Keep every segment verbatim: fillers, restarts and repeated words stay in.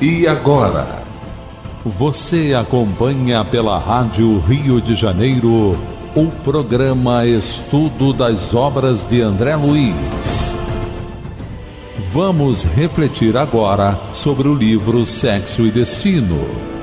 E agora, você acompanha pela Rádio Rio de Janeiro o programa Estudo das Obras de André Luiz. Vamos refletir agora sobre o livro Sexo e Destino.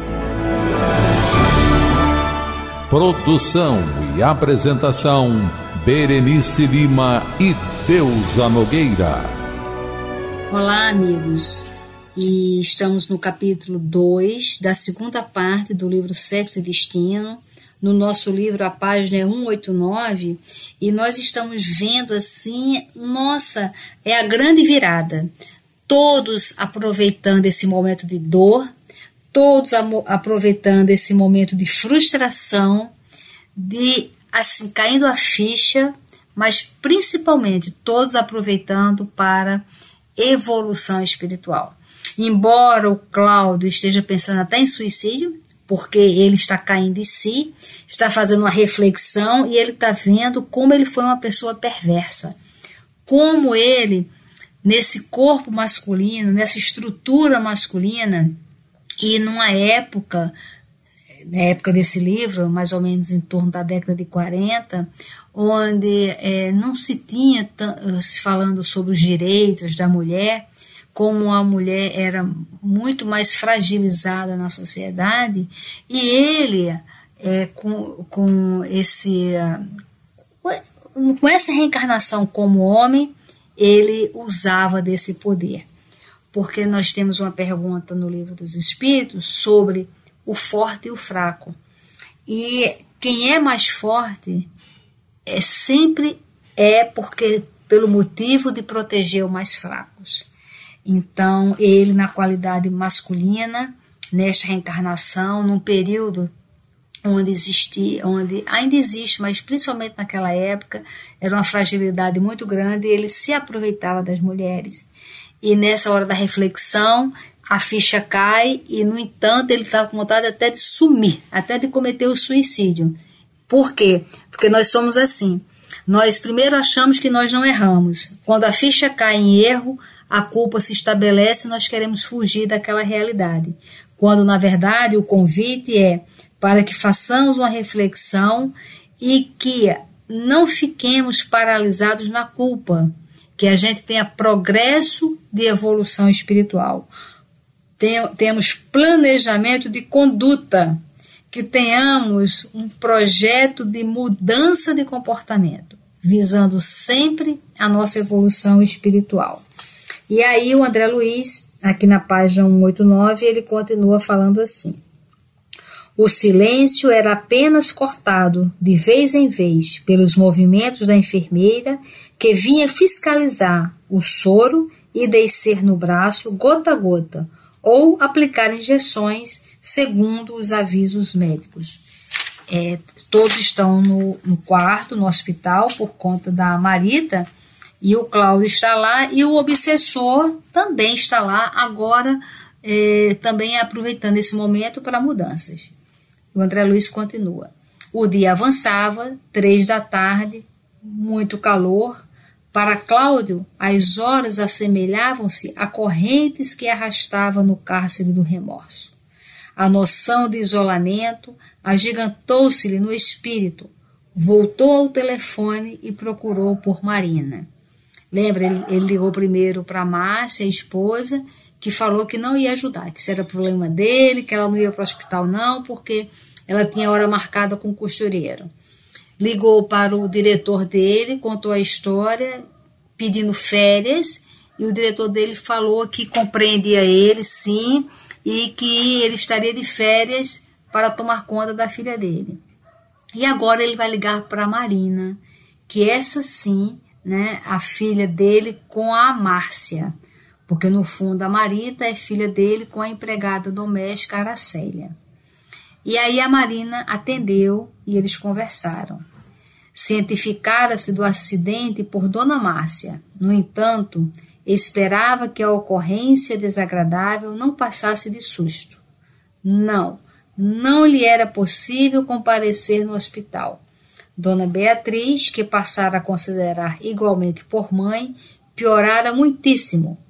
Produção e apresentação, Berenice Lima e Deusa Nogueira. Olá, amigos. E estamos no capítulo dois da segunda parte do livro Sexo e Destino. No nosso livro, a página é cento e oitenta e nove, e nós estamos vendo assim, nossa, é a grande virada. Todos aproveitando esse momento de dor, todos aproveitando esse momento de frustração, de assim, caindo a ficha, mas principalmente todos aproveitando para evolução espiritual. Embora o Cláudio esteja pensando até em suicídio, porque ele está caindo em si, está fazendo uma reflexão e ele está vendo como ele foi uma pessoa perversa. Como ele, nesse corpo masculino, nessa estrutura masculina, e numa época, na época desse livro, mais ou menos em torno da década de quarenta, onde é, não se tinha se falando sobre os direitos da mulher, como a mulher era muito mais fragilizada na sociedade, e ele, é, com, com, esse, com essa reencarnação como homem, ele usava desse poder. Porque nós temos uma pergunta no Livro dos Espíritos sobre o forte e o fraco. E quem é mais forte é sempre é porque pelo motivo de proteger os mais fracos. Então, ele, na qualidade masculina, nesta reencarnação, num período onde existia, onde ainda existe, mas principalmente naquela época, era uma fragilidade muito grande, ele se aproveitava das mulheres. E nessa hora da reflexão, a ficha cai e, no entanto, ele estava com vontade até de sumir, até de cometer o suicídio. Por quê? Porque nós somos assim. Nós primeiro achamos que nós não erramos. Quando a ficha cai em erro, a culpa se estabelece e nós queremos fugir daquela realidade. Quando, na verdade, o convite é para que façamos uma reflexão e que não fiquemos paralisados na culpa, que a gente tenha progresso de evolução espiritual. Temos planejamento de conduta, que tenhamos um projeto de mudança de comportamento, visando sempre a nossa evolução espiritual. E aí o André Luiz, aqui na página cento e oitenta e nove, ele continua falando assim: o silêncio era apenas cortado, de vez em vez, pelos movimentos da enfermeira, que vinha fiscalizar o soro e descer no braço gota a gota, ou aplicar injeções segundo os avisos médicos. É, todos estão no, no quarto, no hospital, por conta da Marita, e o Cláudio está lá, e o obsessor também está lá, agora é, também aproveitando esse momento para mudanças. O André Luiz continua. O dia avançava, três da tarde, muito calor. Para Cláudio, as horas assemelhavam-se a correntes que arrastava no cárcere do remorso. A noção de isolamento agigantou-se-lhe no espírito. Voltou ao telefone e procurou por Marina. Lembra, ele, ele ligou primeiro para Márcia, a esposa, que falou que não ia ajudar, que isso era problema dele, que ela não ia para o hospital não, porque ela tinha hora marcada com o costureiro. Ligou para o diretor dele, contou a história, pedindo férias, e o diretor dele falou que compreendia ele, sim, e que ele estaria de férias para tomar conta da filha dele. E agora ele vai ligar para a Marina, que essa sim, né, a filha dele com a Márcia, porque no fundo a Marita é filha dele com a empregada doméstica Aracélia. E aí a Marina atendeu e eles conversaram. Cientificara-se do acidente por Dona Márcia. No entanto, esperava que a ocorrência desagradável não passasse de susto. Não, não lhe era possível comparecer no hospital. Dona Beatriz, que passara a considerar igualmente por mãe, piorara muitíssimo.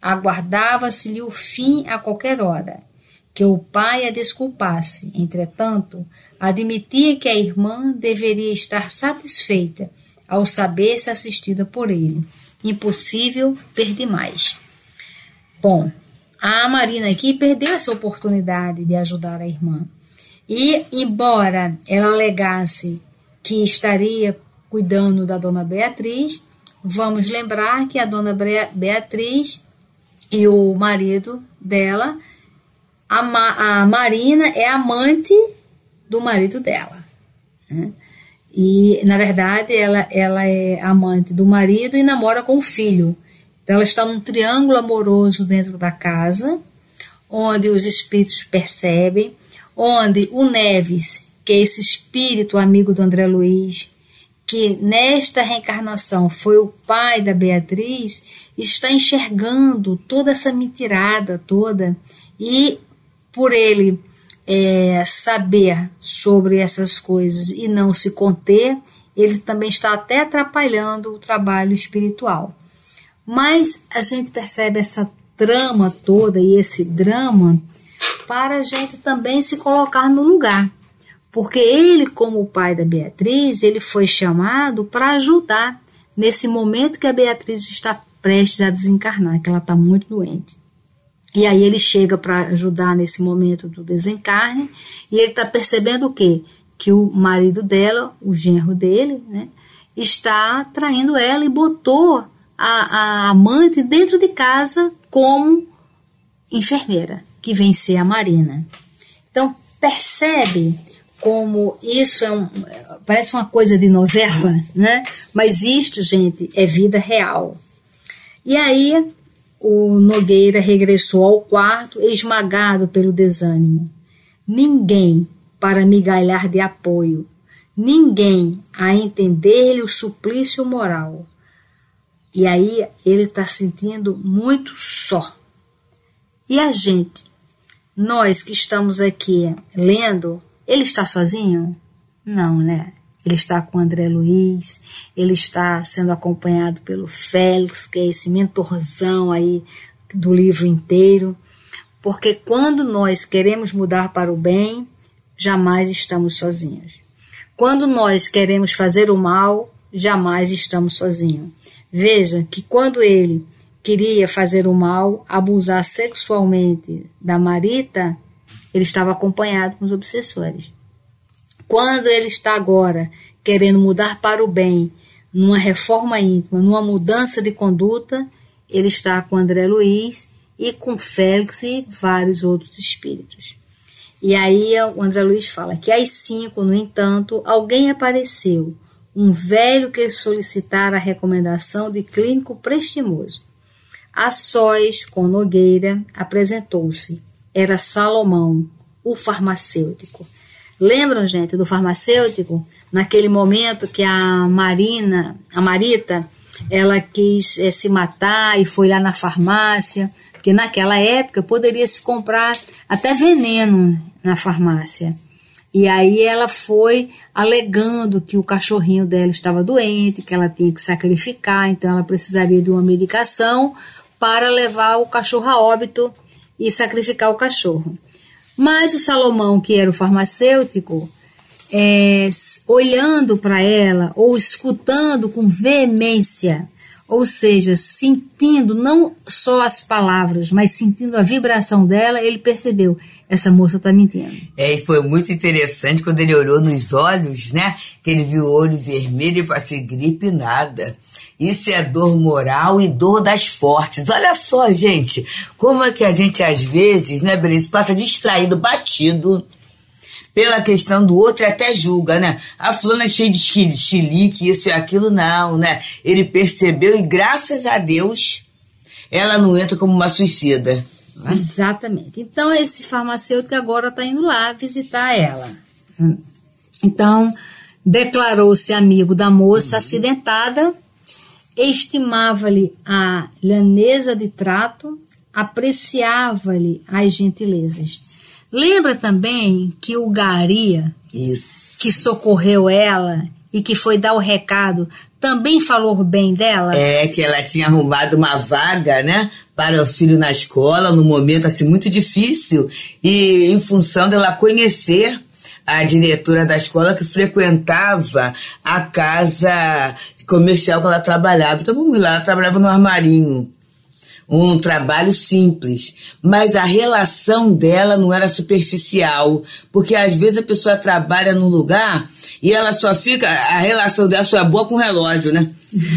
aguardava-se-lhe o fim a qualquer hora, que o pai a desculpasse. Entretanto, admitia que a irmã deveria estar satisfeita ao saber-se assistida por ele. Impossível pedir mais. Bom, a Marina aqui perdeu essa oportunidade de ajudar a irmã. E, embora ela alegasse que estaria cuidando da dona Beatriz, vamos lembrar que a dona Beatriz e o marido dela, a, Ma, a Marina é amante do marido dela, né? E, na verdade, ela, ela é amante do marido e namora com o filho. Então, ela está num triângulo amoroso dentro da casa, onde os espíritos percebem, onde o Neves, que é esse espírito amigo do André Luiz, que nesta reencarnação foi o pai da Beatriz, está enxergando toda essa mentirada toda, e por ele é, saber sobre essas coisas e não se conter, ele também está até atrapalhando o trabalho espiritual. Mas a gente percebe essa trama toda e esse drama para a gente também se colocar no lugar. Porque ele, como o pai da Beatriz, ele foi chamado para ajudar nesse momento que a Beatriz está prestes a desencarnar, que ela está muito doente. E aí ele chega para ajudar nesse momento do desencarne, e ele está percebendo o quê? Que o marido dela, o genro dele, né, está traindo ela e botou a, a amante dentro de casa como enfermeira, que vem ser a Marina. Então, percebe como isso é um, parece uma coisa de novela, né? Mas isto, gente, é vida real. E aí o Nogueira regressou ao quarto, esmagado pelo desânimo. Ninguém para migalhar de apoio, ninguém a entender-lhe o suplício moral. E aí ele está sentindo muito só. E a gente, nós que estamos aqui lendo, ele está sozinho? Não, né? Ele está com o André Luiz, ele está sendo acompanhado pelo Félix, que é esse mentorzão aí do livro inteiro, porque quando nós queremos mudar para o bem, jamais estamos sozinhos. Quando nós queremos fazer o mal, jamais estamos sozinhos. Veja que quando ele queria fazer o mal, abusar sexualmente da Marita, ele estava acompanhado com os obsessores. Quando ele está agora querendo mudar para o bem, numa reforma íntima, numa mudança de conduta, ele está com André Luiz e com Félix e vários outros espíritos. E aí o André Luiz fala que às cinco, no entanto, alguém apareceu, um velho que solicitara a recomendação de clínico prestimoso. A sós, com Nogueira, apresentou-se. Era Salomão, o farmacêutico. Lembram, gente, do farmacêutico? Naquele momento que a Marina, a Marita, ela quis é, se matar e foi lá na farmácia, porque naquela época poderia se comprar até veneno na farmácia. E aí ela foi alegando que o cachorrinho dela estava doente, que ela tinha que sacrificar, então ela precisaria de uma medicação para levar o cachorro a óbito e sacrificar o cachorro. Mas o Salomão, que era o farmacêutico, é, olhando para ela ou escutando com veemência, ou seja, sentindo não só as palavras, mas sentindo a vibração dela, ele percebeu, essa moça está mentindo. É, e foi muito interessante quando ele olhou nos olhos, né? Que ele viu o olho vermelho e falou assim, gripe nada. Isso é dor moral e dor das fortes. Olha só, gente, como é que a gente às vezes, né, Benício, passa distraído, batido pela questão do outro e até julga, né? A fulana é cheia de chilique, isso e aquilo, não, né? Ele percebeu e graças a Deus ela não entra como uma suicida. Né? Exatamente. Então esse farmacêutico agora está indo lá visitar ela. Então declarou-se amigo da moça uhum. acidentada, estimava-lhe a lhaneza de trato, apreciava-lhe as gentilezas. Lembra também que o Garia, Isso. que socorreu ela e que foi dar o recado, também falou bem dela? É, que ela tinha arrumado uma vaga, né, para o filho na escola, num momento assim muito difícil, e em função dela conhecer a diretora da escola que frequentava a casa comercial que ela trabalhava. Então vamos lá, ela trabalhava no armarinho. Um trabalho simples, mas a relação dela não era superficial, porque às vezes a pessoa trabalha num lugar e ela só fica, a relação dela só é boa com o relógio, né?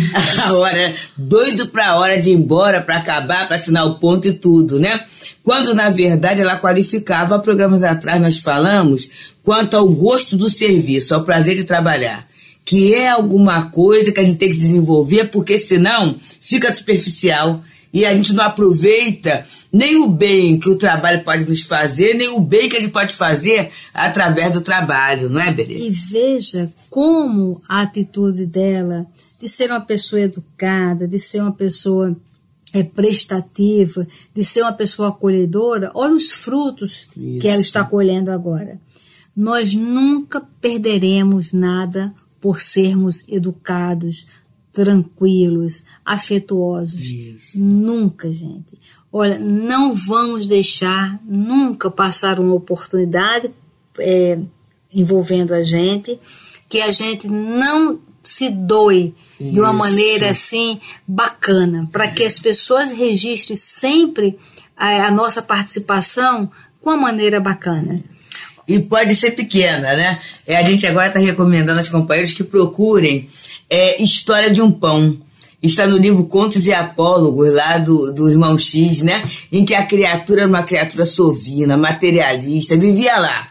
A hora, doido pra hora de ir embora, pra acabar, pra assinar o ponto e tudo, né? Quando na verdade ela qualificava, há programas atrás nós falamos, quanto ao gosto do serviço, ao prazer de trabalhar, que é alguma coisa que a gente tem que desenvolver, porque senão fica superficial. E a gente não aproveita nem o bem que o trabalho pode nos fazer, nem o bem que a gente pode fazer através do trabalho, não é, Berê? E veja como a atitude dela de ser uma pessoa educada, de ser uma pessoa é, prestativa, de ser uma pessoa acolhedora, olha os frutos Isso. que ela está colhendo agora. Nós nunca perderemos nada por sermos educados, tranquilos, afetuosos. Isso. Nunca, gente. Olha, não vamos deixar nunca passar uma oportunidade é, envolvendo a gente, que a gente não se doe Isso. de uma maneira assim bacana, para que as pessoas registrem sempre a, a nossa participação com uma maneira bacana. E pode ser pequena, né? É, a gente agora está recomendando aos companheiros que procurem é, História de um Pão. Está no livro Contos e Apólogos, lá do, do Irmão X, né? Em que a criatura era uma criatura sovina, materialista, vivia lá.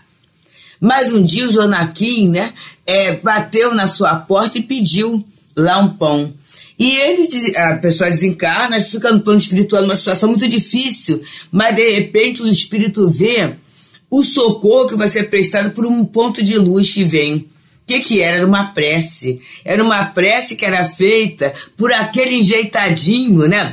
Mas um dia o Jonaquim, né, é, bateu na sua porta e pediu lá um pão. E ele, a pessoa desencarna, fica no plano espiritual numa situação muito difícil, mas de repente o espírito vê o socorro que vai ser prestado por um ponto de luz que vem. O que que era? Era uma prece. Era uma prece que era feita por aquele enjeitadinho, né?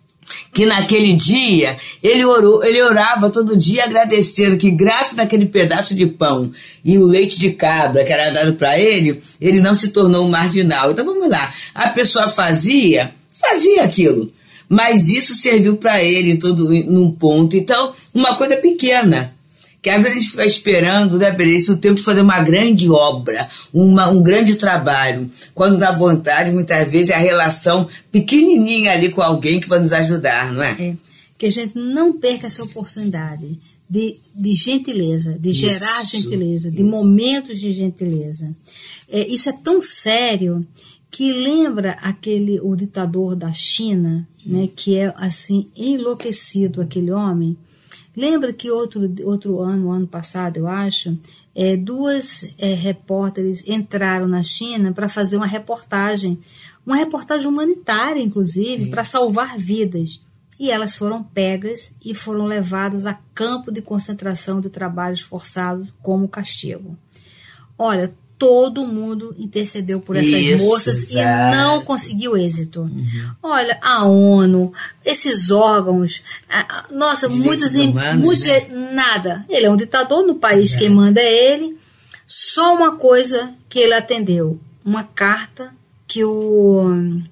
Que naquele dia, ele, orou, ele orava todo dia agradecendo que graças àquele pedaço de pão e o leite de cabra que era dado para ele, ele não se tornou um marginal. Então vamos lá, a pessoa fazia, fazia aquilo, mas isso serviu para ele em todo, num ponto. Então, uma coisa pequena, que às vezes a gente fica esperando, né, Berenice, o tempo de fazer uma grande obra, uma, um grande trabalho, quando dá vontade, muitas vezes é a relação pequenininha ali com alguém que vai nos ajudar, não é? É, que a gente não perca essa oportunidade de, de gentileza, de isso, gerar gentileza, de isso. momentos de gentileza. É, isso é tão sério que lembra aquele, o ditador da China, né, que é assim enlouquecido, aquele homem. Lembra que outro, outro ano, ano passado, eu acho, é, duas é, repórteres entraram na China para fazer uma reportagem, uma reportagem humanitária, inclusive, para salvar vidas. E elas foram pegas e foram levadas a campo de concentração de trabalhos forçados como castigo. Olha, todo mundo intercedeu por essas Isso, moças exato. E não conseguiu êxito. Uhum. Olha, a ONU, esses órgãos, a, a, nossa, muitos, humanos, muitos né? nada. Ele é um ditador no país, exato. Quem manda é ele. Só uma coisa que ele atendeu, uma carta que o,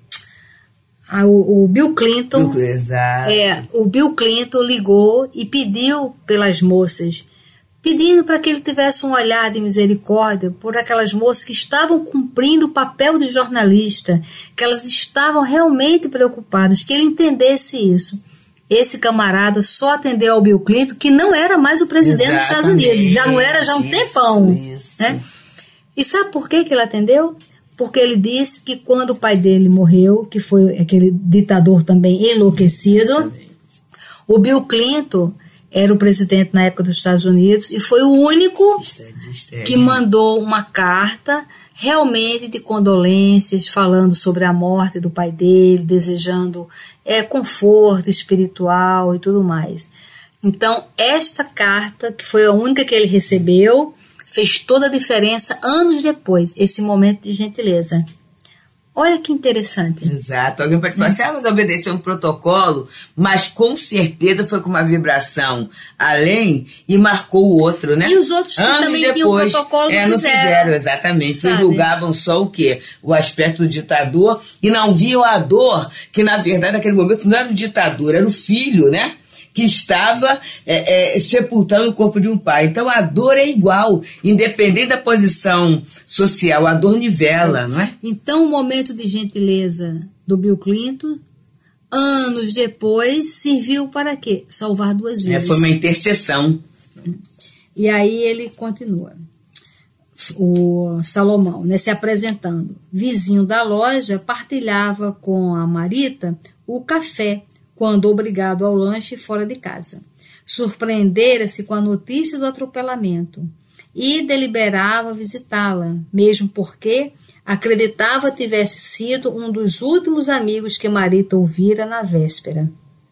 a, o, o Bill Clinton, Bill, exato. É, o Bill Clinton ligou e pediu pelas moças, pedindo para que ele tivesse um olhar de misericórdia por aquelas moças que estavam cumprindo o papel de jornalista, que elas estavam realmente preocupadas, que ele entendesse isso. Esse camarada só atendeu ao Bill Clinton, que não era mais o presidente Exatamente. Dos Estados Unidos, já não era já há um isso, tempão. Isso. Né? E sabe por que que ele atendeu? Porque ele disse que quando o pai dele morreu, que foi aquele ditador também enlouquecido, Exatamente. O Bill Clinton era o presidente na época dos Estados Unidos e foi o único que mandou uma carta realmente de condolências, falando sobre a morte do pai dele, desejando é, conforto espiritual e tudo mais. Então, esta carta, que foi a única que ele recebeu, fez toda a diferença anos depois, esse momento de gentileza. Olha que interessante. Exato. Alguém pode falar assim, ah, mas obedeceu um protocolo, mas com certeza foi com uma vibração além e marcou o outro, né? E os outros que Anos também depois, tinham protocolo é, não não fizeram. fizeram, exatamente. Sabe? Vocês julgavam só o quê? O aspecto do ditador e não viam a dor, que na verdade naquele momento não era o ditador, era o filho, né? Que estava é, é, sepultando o corpo de um pai. Então a dor é igual, independente da posição social, a dor nivela, não é? Então o momento de gentileza do Bill Clinton, anos depois, serviu para quê? Salvar duas vidas. É, foi uma intercessão. E aí ele continua. O Salomão, né, se apresentando. Vizinho da loja, partilhava com a Marita o café, quando obrigado ao lanche fora de casa. Surpreendera-se com a notícia do atropelamento e deliberava visitá-la, mesmo porque acreditava tivesse sido um dos últimos amigos que Marita ouvira na véspera.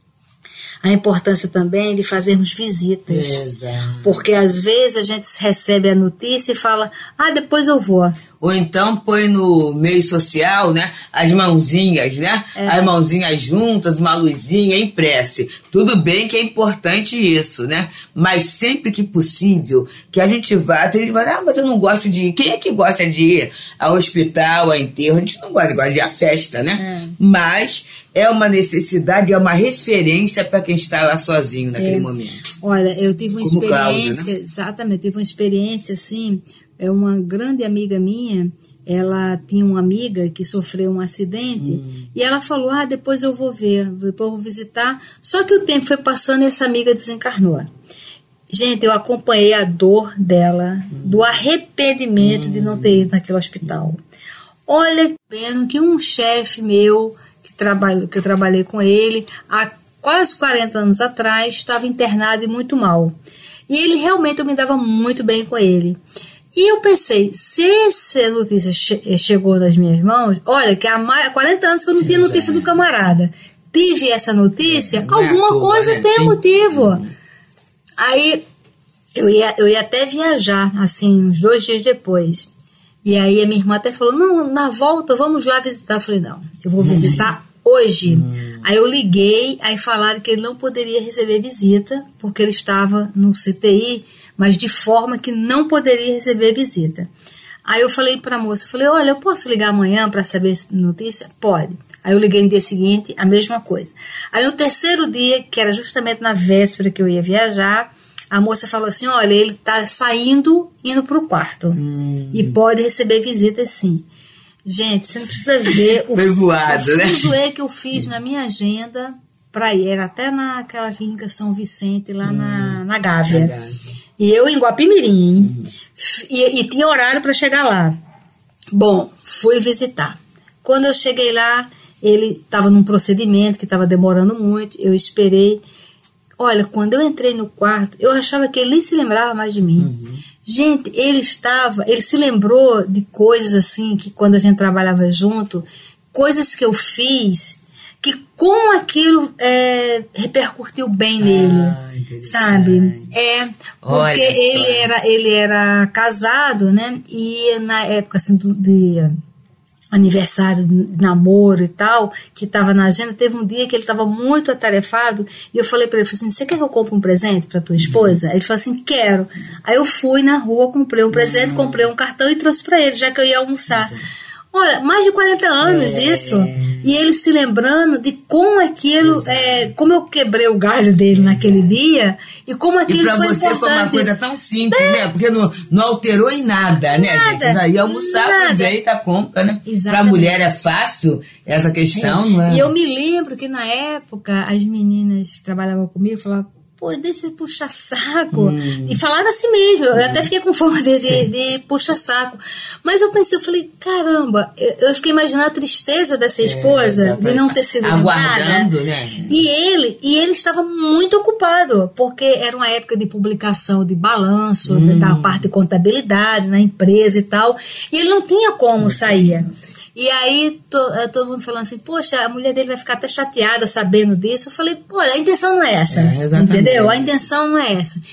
A importância também de fazermos visitas. Exato. Porque às vezes a gente recebe a notícia e fala, ah, depois eu vou. Ou então põe no meio social, né? As mãozinhas, né? É. As mãozinhas juntas, uma luzinha em prece. Tudo bem que é importante isso, né? Mas sempre que possível, que a gente vá, tem gente que fala, ah, mas eu não gosto de ir. Quem é que gosta de ir ao hospital, a enterro? A gente não gosta, gosta de ir à festa, né? É. Mas é uma necessidade, é uma referência para quem está lá sozinho naquele é. momento. Olha, eu tive uma Como experiência, Cláudia, né? exatamente, tive uma experiência assim. É uma grande amiga minha, ela tinha uma amiga que sofreu um acidente hum. e ela falou, ah, depois eu vou ver, depois eu vou visitar. Só que o tempo foi passando e essa amiga desencarnou. Gente, eu acompanhei a dor dela, hum. do arrependimento hum. de não ter ido naquele hospital. Olha, vendo que um chefe meu, que, trabalho, que eu trabalhei com ele, há quase quarenta anos atrás, estava internado e muito mal. E ele realmente, eu me dava muito bem com ele. E eu pensei, se essa notícia che- chegou nas minhas mãos, olha, que há mais, quarenta anos que eu não tinha notícia do camarada. Tive essa notícia, é, alguma toa, coisa né? tem, tem motivo. Hum. Aí eu ia, eu ia até viajar, assim, uns dois dias depois. E aí a minha irmã até falou, não, na volta vamos lá visitar. Eu falei, não, eu vou visitar hum. hoje. Hum. Aí eu liguei, aí falaram que ele não poderia receber visita, porque ele estava no C T I, mas de forma que não poderia receber visita. Aí eu falei para a moça, falei, olha, eu posso ligar amanhã para saber notícia? Pode. Aí eu liguei no dia seguinte, a mesma coisa. Aí no terceiro dia, que era justamente na véspera que eu ia viajar, a moça falou assim, olha, ele está saindo, indo para o quarto. Hum. E pode receber visita sim. Gente, você não precisa ver o, voado, o né? fuzuê que eu fiz na minha agenda para ir. Era até naquela clínica São Vicente, lá hum. na, na Gávea. Gávea. E eu em Guapimirim, uhum. e, e tinha horário para chegar lá. Bom, fui visitar. Quando eu cheguei lá, ele estava num procedimento que estava demorando muito, eu esperei. Olha, quando eu entrei no quarto, eu achava que ele nem se lembrava mais de mim. Uhum. Gente, ele estava, ele se lembrou de coisas assim, que quando a gente trabalhava junto, coisas que eu fiz, que como aquilo é, repercutiu bem nele, ah, sabe? É, porque ele era, ele era casado, né? E na época assim, do, de aniversário, de namoro e tal, que estava na agenda, teve um dia que ele estava muito atarefado e eu falei para ele, falei assim, você quer que eu compre um presente para tua esposa? Uhum. Ele falou assim, quero. Aí eu fui na rua, comprei um presente, uhum. comprei um cartão e trouxe para ele, já que eu ia almoçar. Uhum. Olha, mais de quarenta anos é. isso. E ele se lembrando de como aquilo, é, como eu quebrei o galho dele naquele dia e como aquilo e foi importante. E para você foi uma coisa tão simples, é. né? Porque não, não alterou em nada, né, nada, gente? Daí almoçar, aproveita, compra, né? Para a mulher é fácil essa questão, é. não é? E eu me lembro que na época as meninas que trabalhavam comigo falavam, pô, deixa de puxar saco. Hum. E falaram assim mesmo. Eu hum. até fiquei com fome de, de, de puxar saco. Mas eu pensei, eu falei, caramba, eu, eu fiquei imaginando a tristeza dessa esposa é, de não ter sido aguardando, lembrada. Né? E ele, e ele estava muito ocupado, porque era uma época de publicação de balanço, hum. da parte de contabilidade na empresa e tal. E ele não tinha como sair. E aí to, todo mundo falando assim, poxa, a mulher dele vai ficar até chateada sabendo disso. Eu falei, pô, a intenção não é essa, é, entendeu? A intenção não é essa.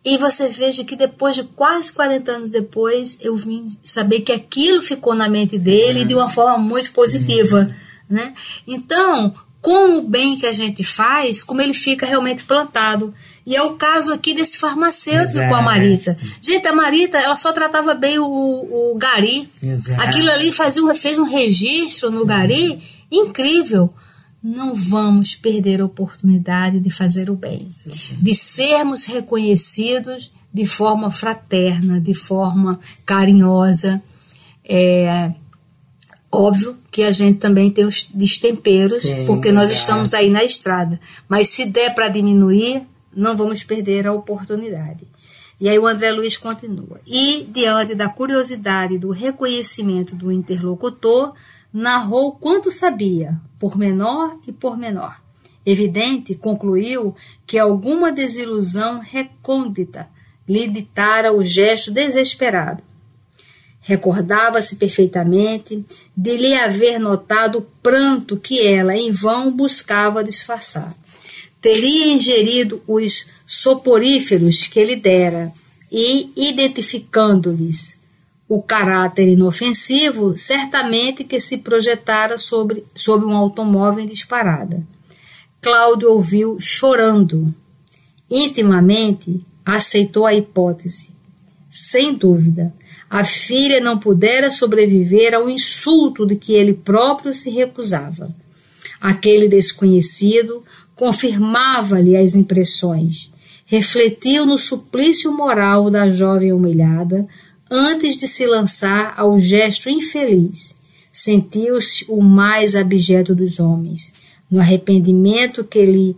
E você veja que depois de quase quarenta anos depois, eu vim saber que aquilo ficou na mente dele uhum. de uma forma muito positiva. Uhum. Né? Então, com o bem que a gente faz, como ele fica realmente plantado. E é o caso aqui desse farmacêutico Exato. Com a Marita. Gente, a Marita, ela só tratava bem o, o gari. Exato. Aquilo ali fazia um, fez um registro no gari uhum. incrível. Não vamos perder a oportunidade de fazer o bem, de sermos reconhecidos de forma fraterna, de forma carinhosa. É óbvio que a gente também tem os destemperos, Sim, porque nós exato. Estamos aí na estrada. Mas se der para diminuir, não vamos perder a oportunidade. E aí o André Luiz continua. E, diante da curiosidade do reconhecimento do interlocutor, narrou quanto sabia, por menor e por menor. Evidente, concluiu que alguma desilusão recôndita lhe ditara o gesto desesperado. Recordava-se perfeitamente de lhe haver notado o pranto que ela, em vão, buscava disfarçar. Teria ingerido os soporíferos que ele dera e, identificando-lhes o caráter inofensivo, certamente que se projetara sobre, sobre um automóvel em disparada. Cláudio ouviu chorando. Intimamente, aceitou a hipótese. Sem dúvida, a filha não pudera sobreviver ao insulto de que ele próprio se recusava. Aquele desconhecido confirmava-lhe as impressões. Refletiu no suplício moral da jovem humilhada, antes de se lançar ao gesto infeliz. Sentiu-se o mais abjeto dos homens, no arrependimento que lhe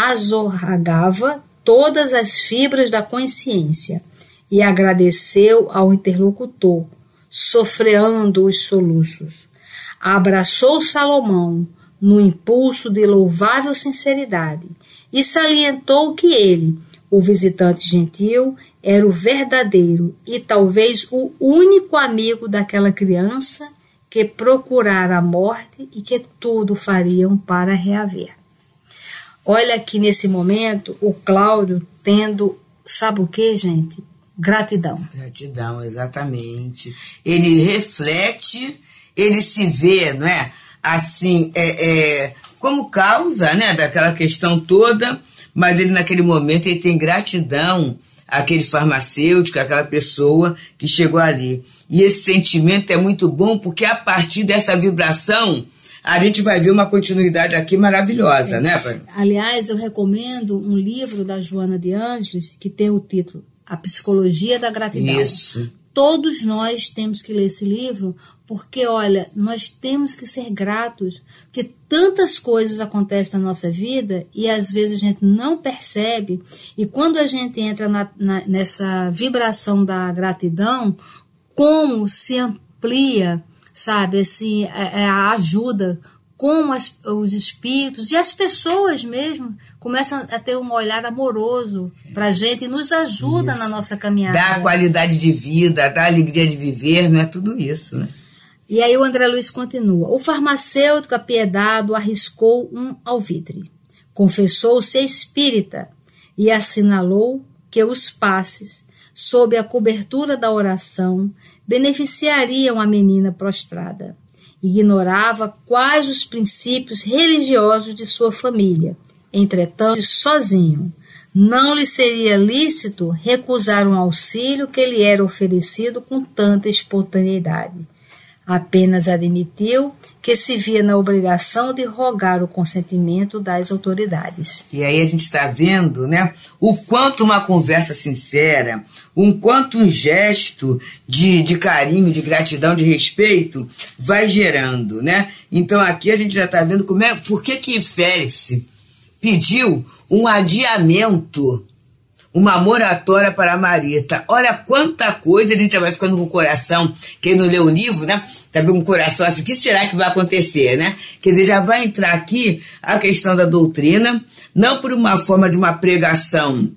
azorragava todas as fibras da consciência, e agradeceu ao interlocutor, sofreando os soluços. Abraçou Salomão no impulso de louvável sinceridade e salientou que ele, o visitante gentil, era o verdadeiro e talvez o único amigo daquela criança que procurara a morte e que tudo fariam para reaver. Olha aqui nesse momento o Cláudio tendo, sabe o que, gente? Gratidão. Gratidão, exatamente. Ele reflete, ele se vê, não é? Assim, é, é, como causa, né, daquela questão toda, mas ele naquele momento ele tem gratidão àquele farmacêutico, àquela pessoa que chegou ali. E esse sentimento é muito bom porque a partir dessa vibração a gente vai ver uma continuidade aqui maravilhosa, é. né, pai? Aliás, eu recomendo um livro da Joana de Ângeles que tem o título A Psicologia da Gratidão. Isso. Todos nós temos que ler esse livro porque, olha, nós temos que ser gratos, porque tantas coisas acontecem na nossa vida e às vezes a gente não percebe, e quando a gente entra na, na, nessa vibração da gratidão, como se amplia, sabe, assim, a, a ajuda, como as, os espíritos e as pessoas mesmo começam a ter um olhar amoroso para a gente e nos ajuda isso. na nossa caminhada. Dá qualidade de vida, dá alegria de viver, não é tudo isso, né? E aí o André Luiz continua. O farmacêutico apiedado arriscou um alvitre. Confessou-se espírita e assinalou que os passes, sob a cobertura da oração, beneficiariam a menina prostrada. Ignorava quais os princípios religiosos de sua família. Entretanto, sozinho, não lhe seria lícito recusar um auxílio que lhe era oferecido com tanta espontaneidade. Apenas admitiu que se via na obrigação de rogar o consentimento das autoridades. E aí a gente está vendo, né, o quanto uma conversa sincera, um quanto um gesto de, de carinho, de gratidão, de respeito, vai gerando, né? Então aqui a gente já está vendo como é, por que que Félix pediu um adiamento, uma moratória para a Marita. Olha quanta coisa a gente já vai ficando com o coração. Quem não leu o livro, né? Tá com o coração assim, o que será que vai acontecer, né? Quer dizer, já vai entrar aqui a questão da doutrina, não por uma forma de uma pregação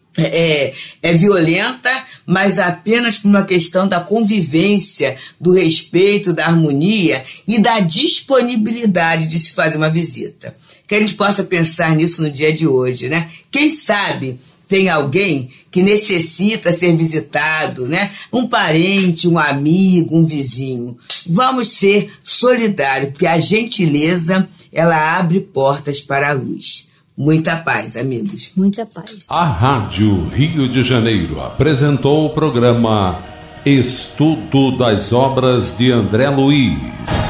é, é violenta, mas apenas por uma questão da convivência, do respeito, da harmonia e da disponibilidade de se fazer uma visita. Que a gente possa pensar nisso no dia de hoje, né? Quem sabe tem alguém que necessita ser visitado, né? Um parente, um amigo, um vizinho. Vamos ser solidários, porque a gentileza, ela abre portas para a luz. Muita paz, amigos. Muita paz. A Rádio Rio de Janeiro apresentou o programa Estudo das Obras de André Luiz.